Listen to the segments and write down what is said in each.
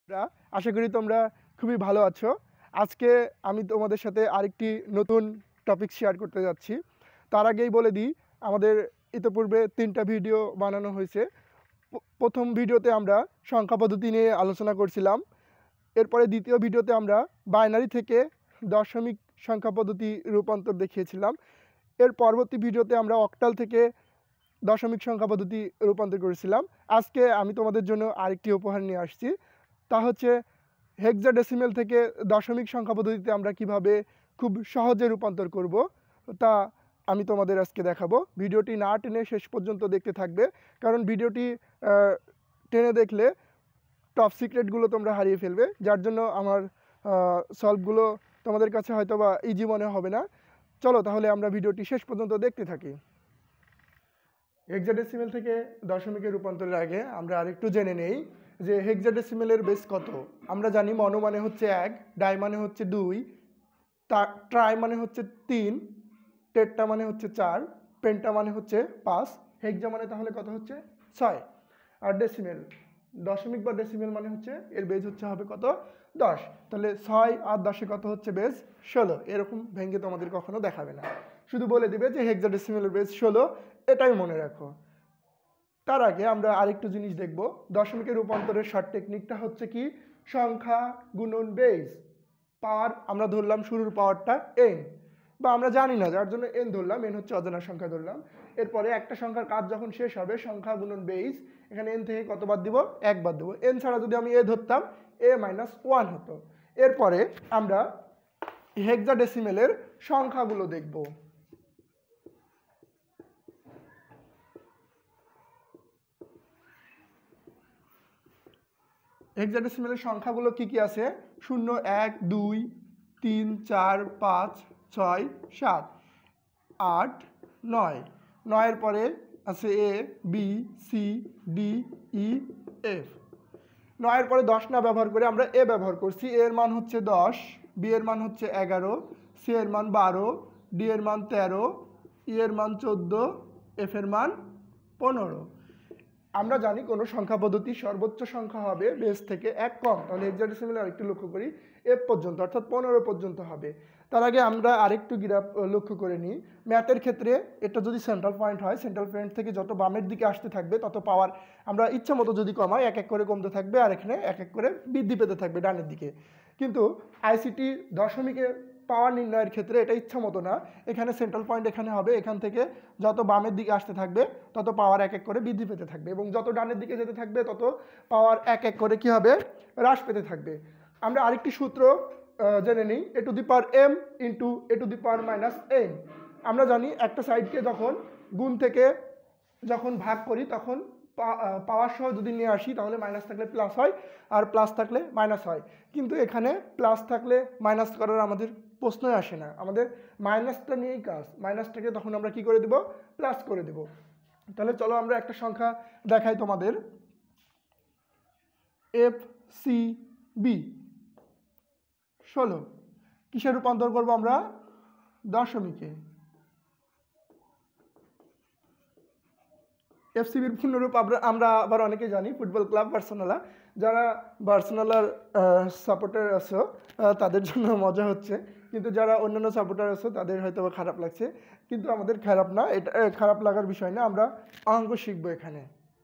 আশা করি তোমরা খুবই ভালো আছো। আজকে আমি তোমাদের সাথে আরেকটি নতুন টপিক শেয়ার করতে যাচ্ছি। তার আগেই বলে দিই, আমাদের ইতিপূর্বে 3টা ভিডিও বানানো হয়েছে। প্রথম ভিডিওতে আমরা সংখ্যা পদ্ধতি নিয়ে আলোচনা করছিলাম। এরপরে দ্বিতীয় ভিডিওতে আমরা বাইনারি থেকে দশমিক সংখ্যা পদ্ধতি রূপান্তর দেখিয়েছিলাম। এর পরবর্তী ভিডিওতে আমরা অক্টাল থেকে দশমিক সংখ্যা পদ্ধতি রূপান্তর করেছিলাম। আজকে আমি তোমাদের জন্য আরেকটি উপহার নিয়ে আসছি, তা হচ্ছে হেক্সাডেসিমেল থেকে দশমিক সংখ্যা পদ্ধতিতে আমরা কিভাবে খুব সহজে রূপান্তর করব, তা আমি তোমাদের আজকে দেখাবো। ভিডিওটি না টেনে শেষ পর্যন্ত দেখতে থাকবে, কারণ ভিডিওটি টেনে দেখলে টপ সিক্রেটগুলো তোমরা হারিয়ে ফেলবে, যার জন্য আমার সলভগুলো তোমাদের কাছে হয়তো বা ইজি মনে হবে না। চলো তাহলে আমরা ভিডিওটি শেষ পর্যন্ত দেখতে থাকি। হেক্সাডেসিমেল থেকে দশমিকে রূপান্তরের আগে আমরা আরেকটু জেনে নেই যে হেক্সাডেসিমেলের বেস কত। আমরা জানি মনো মানে হচ্ছে 1, ডাই মানে হচ্ছে 2, ট্রাই মানে হচ্ছে 3, টেট্টা মানে হচ্ছে 4, পেন্টা মানে হচ্ছে 5, হেক্সা মানে তাহলে কত হচ্ছে 6। আর ডেসিমেল দশমিক বা ডেসিমেল মানে হচ্ছে এর বেজ হচ্ছে হবে কত 10। তাহলে 6 আর 10-এ কত হচ্ছে বেজ 16। এরকম ভেঙে তোমাদের কখনো দেখাবে না, শুধু বলে দিবে যে হেক্সাডেসিমেলের বেজ 16, এটাই মনে রাখো। তার আগে আমরা আরেকটু জিনিস দেখব। দশমিকের রূপান্তরের শর্ট টেকনিকটা হচ্ছে কি, সংখ্যা গুণন বেজ। পাওয়ার আমরা ধরলাম শুরুর পাওয়ারটা n, বা আমরা জানি না যার জন্য n ধরলাম, n হচ্ছে অজানা সংখ্যা ধরলাম। এরপরে একটা সংখ্যার কাজ যখন শেষ হবে, সংখ্যা গুণন বেজ, এখানে n থেকে কত বাদ দিব, 1 বাদ দেবো। n ছাড়া যদি আমি a ধরতাম, a-1 হতো। এরপরে আমরা হেক্সাডেসিমেলের সংখ্যাগুলো দেখব। হেক্সাডেসিমেলের সংখ্যাগুলো কি কি আছে? 0, 1, 2, 3, 4, 5, 6, 7, 8, 9। 9-এর পরে আছে A, B, C, D, E, F। 9-এর পরে 10 না ব্যবহার করে আমরা A ব্যবহার করছি। A এর মান হচ্ছে 10, B এর মান হচ্ছে 11, C এর মান 12, D এর মান 13, E এর মান 14, F এর মান 15। আমরা জানি কোনো সংখ্যা পদ্ধতির সর্বোচ্চ সংখ্যা হবে বেস থেকে 1 কম। তাহলে হেক্সাডেসিমেলে আরেকটু লক্ষ্য করি, F পর্যন্ত অর্থাৎ 15 পর্যন্ত হবে। তার আগে আমরা আরেকটু গ্রাফ লক্ষ্য করে নিই। ম্যাথের ক্ষেত্রে এটা যদি সেন্ট্রাল পয়েন্ট হয়, সেন্ট্রাল পয়েন্ট থেকে যত বামের দিকে আসতে থাকবে তত পাওয়ার আমরা ইচ্ছা মতো যদি কমাই, এক এক করে কমতে থাকবে, আর এখানে এক এক করে বৃদ্ধি পেতে থাকবে ডানের দিকে। কিন্তু আইসিটি দশমিকে পাওয়ার নির্ণয়ের ক্ষেত্রে এটা ইচ্ছা মতো না। এখানে সেন্ট্রাল পয়েন্ট এখানে হবে, এখান থেকে যত বামের দিকে আসতে থাকবে তত পাওয়ার এক এক করে বৃদ্ধি পেতে থাকবে, এবং যত ডানের দিকে যেতে থাকবে তত পাওয়ার এক এক করে কি হবে, হ্রাস পেতে থাকবে। আমরা আরেকটি সূত্র জেনে নিই, a⁻m ইন্টু a⁻−n। আমরা জানি একটা সাইডকে যখন গুণ থেকে যখন ভাগ করি তখন পাওয়ার সহ যদি নিয়ে আসি তাহলে মাইনাস থাকলে প্লাস হয়, আর প্লাস থাকলে মাইনাস হয়। কিন্তু এখানে প্লাস থাকলে মাইনাস করার আমাদের প্রশ্নই আসে না, আমাদের মাইনাসটা নিয়েই কাজ। মাইনাসটাকে তখন আমরা কি করে দেব, প্লাস করে দেব। তাহলে চলো আমরা একটা সংখ্যা দেখাই তোমাদের, FCB 16। কিসে রূপান্তর করবো আমরা, দশমিকে। এফসিবির পূর্ণরূপ আমরা আবার অনেকে জানি ফুটবল ক্লাব বার্সেলোনা। যারা বার্সেলোনার সাপোর্টার আছো তাদের জন্য মজা হচ্ছে, কিন্তু যারা অন্যান্য সাপোর্টার আছো তাদের হয়তো খারাপ লাগছে, কিন্তু আমাদের খারাপ না, এটা খারাপ লাগার বিষয় না। আমরা অঙ্ক শিখবো এখানে।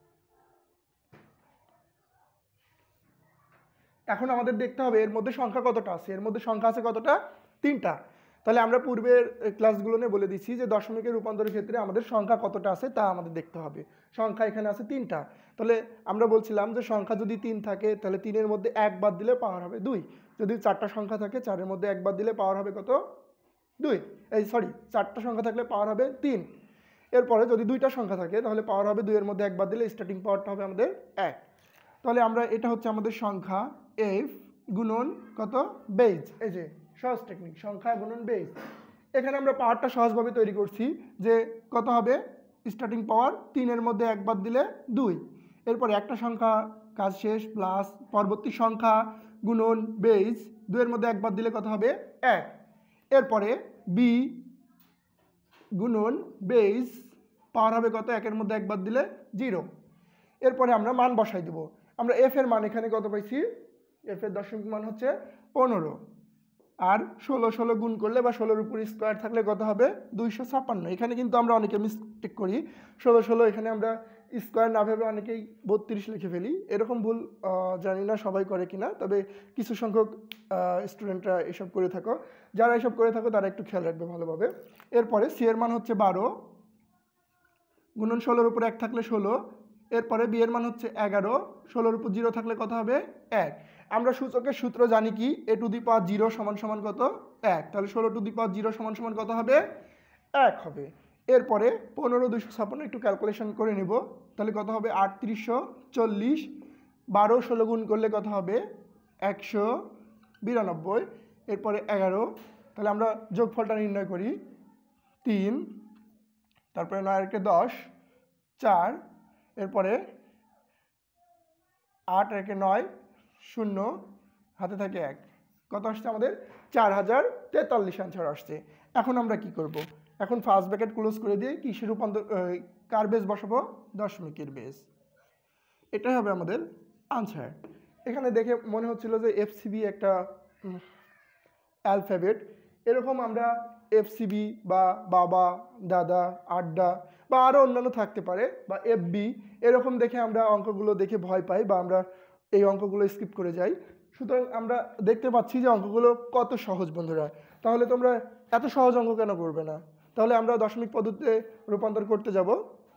এখন আমাদের দেখতে হবে এর মধ্যে সংখ্যা কতটা আছে। এর মধ্যে সংখ্যা আছে কতটা, 3টা। তাহলে আমরা পূর্বের ক্লাসগুলো নিয়ে বলে দিচ্ছি যে দশমিকের রূপান্তরের ক্ষেত্রে আমাদের সংখ্যা কতটা আছে তা আমাদের দেখতে হবে। সংখ্যা এখানে আছে 3টা। তাহলে আমরা বলছিলাম যে সংখ্যা যদি 3 থাকে তাহলে 3-এর মধ্যে 1 বাদ দিলে পাওয়ার হবে 2। যদি 4টা সংখ্যা থাকে 4-এর মধ্যে 1 বাদ দিলে পাওয়ার হবে কত, 2। 4টা সংখ্যা থাকলে পাওয়ার হবে 3। এরপরে যদি 2টা সংখ্যা থাকে তাহলে পাওয়ার হবে 2-এর মধ্যে 1 বাদ দিলে স্টার্টিং পাওয়ারটা হবে আমাদের 1। তাহলে আমরা এটা হচ্ছে আমাদের সংখ্যা F গুণন কত, বেজ। এই যে সহজ টেকনিক, সংখ্যা গুণন বেজ। এখানে আমরা পাওয়ারটা সহজভাবে তৈরি করছি যে কত হবে, স্টার্টিং পাওয়ার 3-এর মধ্যে 1 বাদ দিলে 2। এরপরে একটা সংখ্যা কাজ শেষ, প্লাস পরবর্তী সংখ্যা গুণন বেজ, 2-এর মধ্যে 1 বাদ দিলে কত হবে, 1। এরপরে B গুণন বেজ, পাওয়ার হবে কত, 1-এর মধ্যে 1 বাদ দিলে 0। এরপরে আমরা মান বসাই দেব। আমরা F এর মান এখানে কত পাইছি, এফ এর দশমিক মান হচ্ছে 15। আর 16 গুণ করলে বা 16-র উপর স্কোয়ার থাকলে কত হবে 256। এখানে কিন্তু আমরা অনেকে মিস্টেক করি, 16 এখানে আমরা স্কোয়ার না ভেবে অনেকেই 32 লিখে ফেলি। এরকম ভুল জানি না সবাই করে কিনা, তবে কিছু সংখ্যক স্টুডেন্টরা এসব করে থাকো। যারা এসব করে থাকো তারা একটু খেয়াল রাখবে ভালোভাবে। এরপরে সি এর মান হচ্ছে 12 গুণন 16-র উপর 1 থাকলে 16। এরপরে বি এর মান হচ্ছে 11, 16-র উপর 0 থাকলে কত হবে 1। আমরা সূচকের সূত্র জানি কি, এ টু দি পাওয়ার 0 সমান সমান কত 1, তাহলে 16 টু দি পাওয়ার 0 সমান সমান কত হবে 1 হবে। এরপরে 15 256 একটু ক্যালকুলেশন করে নিব, তাহলে কত হবে 3840, 12 16 গুণ করলে কত হবে 192। এরপরে 11, তাহলে আমরা যোগফলটা নির্ণয় করি 3, তারপরে 9 10, 4, এরপরে 8 9 0, হাতে থাকে 1, কত আসছে আমাদের 4043 আনসার আসছে। এখন আমরা কি করব, এখন ফার্স্ট ব্র্যাকেট ক্লোজ করে দিয়ে কিসের রূপান্তর কার বেস বসাবো, দশমিকের বেস। এটাই হবে আমাদের আনসার। এখানে দেখে মনে হচ্ছিল যে এফসিবি একটা অ্যালফাবেট, এরকম আমরা এফসিবি বা বাবা দাদা আড্ডা বা আরও অন্যান্য থাকতে পারে, বা এফবি, এরকম দেখে আমরা অঙ্কগুলো দেখে ভয় পাই বা আমরা এই অঙ্কগুলো স্কিপ করে যাই। সুতরাং আমরা দেখতে পাচ্ছি যে অঙ্কগুলো কত সহজ বন্ধুরা। তাহলে তোমরা এত সহজ অঙ্ক কেন করবে না? তাহলে আমরা দশমিক পদ্ধতিতে রূপান্তর করতে যাব।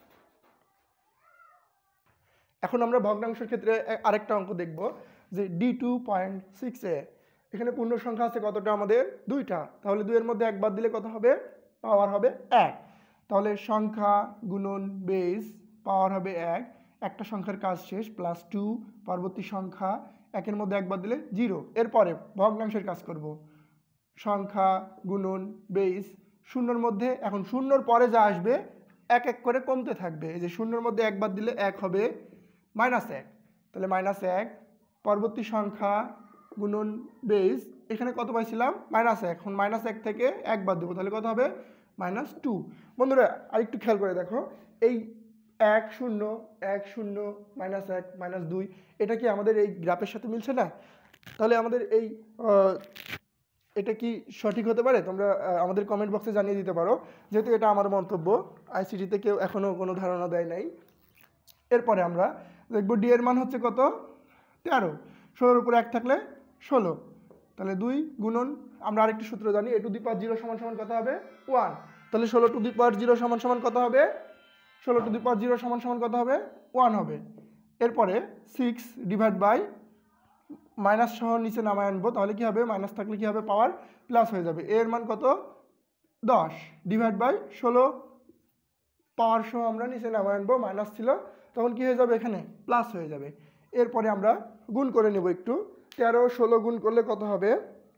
এখন আমরা ভগ্নাংশের ক্ষেত্রে আরেকটা অঙ্ক দেখব, যে D2.6a, এখানে পূর্ণ সংখ্যা আছে কতটা আমাদের 2টা, তাহলে 2 এর মধ্যে 1 বাদ দিলে কত হবে, পাওয়ার হবে 1। তাহলে সংখ্যা গুণন বেস পাওয়ার হবে 1, একটা সংখ্যার কাজ শেষ, +2, পরবর্তী সংখ্যা 1-এর মধ্যে 1 বাদ দিলে 0। এরপরে ভগ্নাংশের কাজ করব, সংখ্যা গুণন বেস, 0-র মধ্যে, এখন 0-র পরে যা আসবে এক এক করে কমতে থাকবে। এই যে 0-র মধ্যে 1 বাদ দিলে 1 হবে -1, তাহলে -1, পরবর্তী সংখ্যা গুণন বেস, এখানে কত পাইছিলাম -1, এখন -1 থেকে 1 বাদ দেবো, তাহলে কত হবে -2। বন্ধুরা আরেকটু খেয়াল করে দেখো, এই 1 0 1 0 -1 -2, এটা কি আমাদের এই গ্রাফের সাথে মিলছে না? তাহলে আমাদের এই এটা কি সঠিক হতে পারে? তোমরা আমাদের কমেন্ট বক্সে জানিয়ে দিতে পারো, যেহেতু এটা আমার মন্তব্য, আইসিটিতে কেউ এখনও কোনো ধারণা দেয় নাই। এরপরে আমরা দেখব ডি এর মান হচ্ছে কত 13, 16-র উপর 1 থাকলে 16, তাহলে 2 গুণন, আমরা আরেকটি সূত্র জানি, এ টু দি পাওয়ার 0 সমান সমান কত হবে 1, তাহলে 16 টু দি পাওয়ার 0 সমান সমান কত হবে, 16 টু দি পাওয়ার 0 সমান সমান কত হবে 1 হবে। এরপরে 6 ডিভাইড বাই, মাইনাস সহ নিচে নামায় আনবো, তাহলে কি হবে, মাইনাস থাকলে কি হবে, পাওয়ার প্লাস হয়ে যাবে। এর মান কত 10 ডিভাইড বাই 16, পাওয়ার সহ আমরা নিচে নামায় আনবো, মাইনাস ছিল তখন কি হয়ে যাবে, এখানে প্লাস হয়ে যাবে। এরপরে আমরা গুণ করে নেব একটু, 13 16 গুণ করলে কত হবে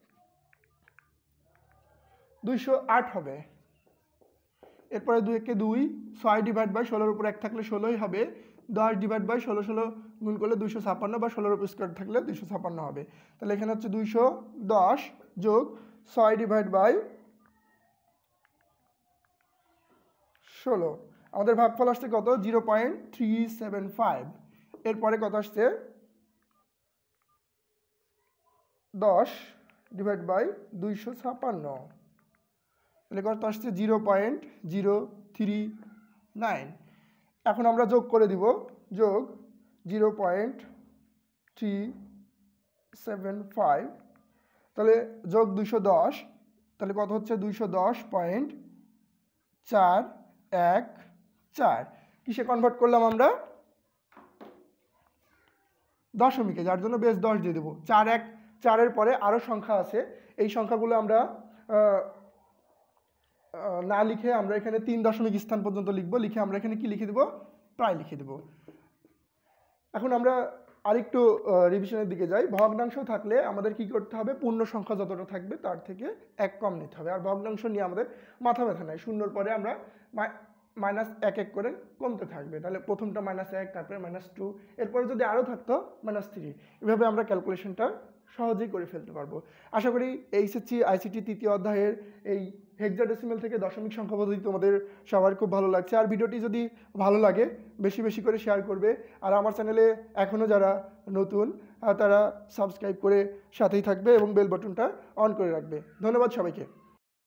208 হবে। এরপরে 2 একে 2, 6 ডিভাইড বাই 16-র উপর 1 থাকলে 16ই হবে, 10 ডিভাইড বাই 16 16 গুণ করলে 256, বা 16-র উপর স্কোয়ার থাকলে 256 হবে। তাহলে এখানে হচ্ছে 210 যোগ 6 ডিভাইড বাই 16, আমাদের ভাগফল আসছে কত 0.375। এরপরে কত আসছে 10 ডিভাইড বাই 256, তাহলে কত আসছে 0.039। এখন আমরা যোগ করে দিব, যোগ 0.375, তাহলে যোগ 210, তাহলে কত হচ্ছে 210.414। কিসে কনভার্ট করলাম আমরা, দশমিকে, যার জন্য বেস 10 দিয়ে দেবো। 4-1-4-এর পরে আরও সংখ্যা আছে, এই সংখ্যাগুলো আমরা না লিখে আমরা এখানে 3 দশমিক স্থান পর্যন্ত লিখবো, লিখে আমরা এখানে কি লিখে দেবো, প্রায় লিখে দেবো। এখন আমরা আরেকটু রিভিশনের দিকে যাই। ভগ্নাংশ থাকলে আমাদের কি করতে হবে, পূর্ণ সংখ্যা যতটা থাকবে তার থেকে 1 কম নিতে হবে। আর ভগ্নাংশ নিয়ে আমাদের মাথা ব্যথা নাই, 0-র পরে আমরা -1 1 করে কমতে থাকবে, তাহলে প্রথমটা -1, তারপরে -2, এরপরে যদি আরও থাকতো -3। এভাবে আমরা ক্যালকুলেশনটা সহজেই করে ফেলতে পারবো। আশা করি HSC ICT তৃতীয় অধ্যায়ের এই হেক্সাডেসিমেল থেকে দশমিক সংখ্যা পদ্ধতি তোমাদের সবার খুব ভালো লাগছে। আর ভিডিওটি যদি ভালো লাগে বেশি বেশি করে শেয়ার করবে। আর আমার চ্যানেলে এখনও যারা নতুন তারা সাবস্ক্রাইব করে সাথেই থাকবে এবং বেল বাটনটা অন করে রাখবে। ধন্যবাদ সবাইকে।